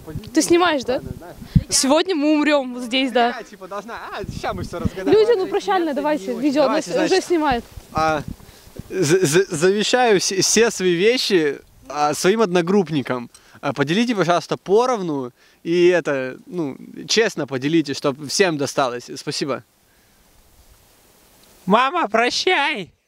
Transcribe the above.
Ты снимаешь, да? Сегодня мы умрем вот здесь, да. Типа должна. сейчас мы все разгадаем. Люди, ну прощально, давайте, видео уже снимают. Завещаю все свои вещи своим одногруппникам. Поделите, пожалуйста, поровну. И это, ну, честно поделите, чтобы всем досталось. Спасибо. Мама, прощай!